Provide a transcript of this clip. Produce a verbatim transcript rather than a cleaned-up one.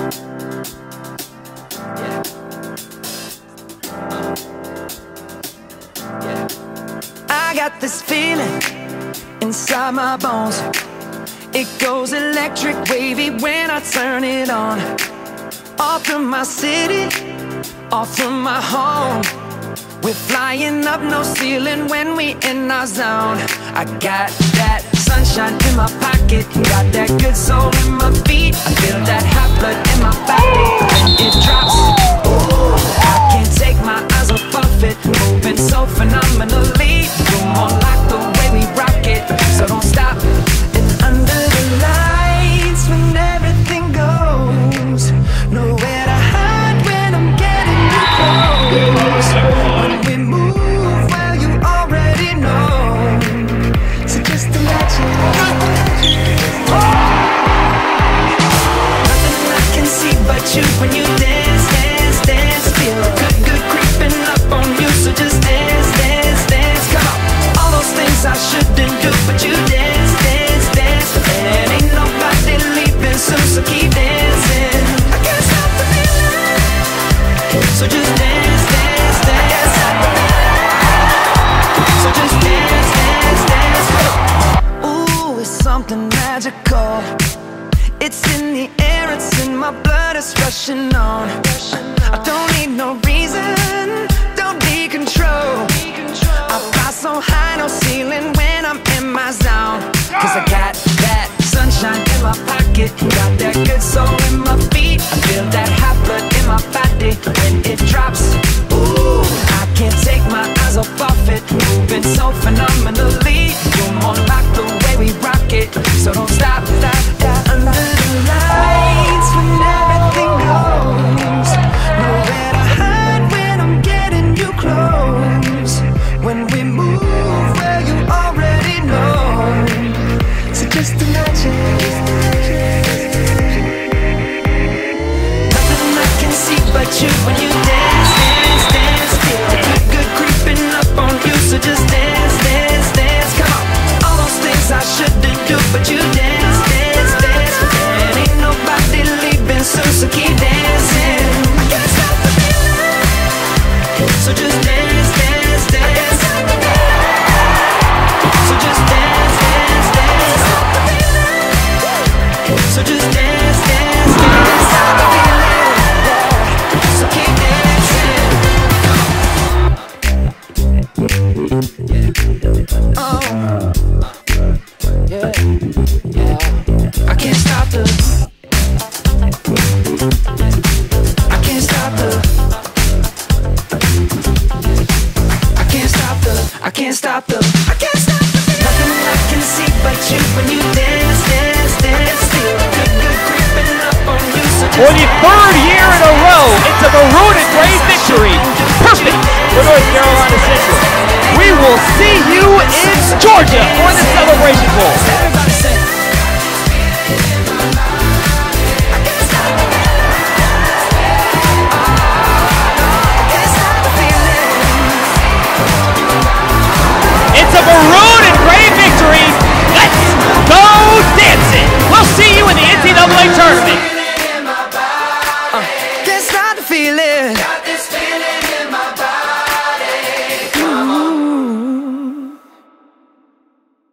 I got this feeling inside my bones. It goes electric wavy when I turn it on. Off from my city, off from my home. We're flying up, no ceiling when we in our zone. I got that sunshine in my pocket, got that good soul in my feet. I feel that hot blood in my body when it drops. Ooh, I can't take my eyes off of it, moving so phenomenally. You're more like the way we rock it, so don't stop. And under the lights, when everything goes, nowhere to hide when I'm getting you close. When we move, well, you already know. So just imagine. Nothing I can see but you when you dance, dance, dance. Feel good, good creeping up on you. So just dance, dance, dance. Come on, all those things I shouldn't do, but you dance, dance, dance. And ain't nobody leaving soon, so keep dancing. I can't stop the feeling, so just dance, dance, dance. So just dance, dance, dance. Ooh, it's something magical. It's in the air, it's in my blood, it's rushing on. I don't need no reason, don't need control. I fly so high, no ceiling when I'm in my zone. Cause I got that sunshine in my pocket, got that good soul in my feet. I feel that hot blood in my body when it drops. Ooh, I can't take my eyes off of it, moving so phenomenally. You're more like the way we rock it, so don't stop, stop, stop. Under the lights when everything goes, nowhere to hide when I'm getting you close. When we move, well, you already know. So just imagine. Nothing I can see but you when you dance, dance, dance. Feel good, good creeping up on you. So just dance, dance, dance. Come on, all those things I shouldn't do, but you dance, dance, dance. And ain't nobody leaving soon, so keep dancing. I can't stop the feeling, so just dance, dance, dance. So just dance, dance, dance. So just dance, dance, dance. So keep dancing. Oh, yeah, yeah. I can't stop the. I can't stop the. I can't stop the. I can't stop the. I can't stop the. Nothing I can see but you when you dance, dance, dance. Feel good, good creeping up on you. So For the third year in a row, it's a maroon and gray victory. Perfect for North Carolina Central. We will see you in Georgia for the Celebration Bowl. Everybody say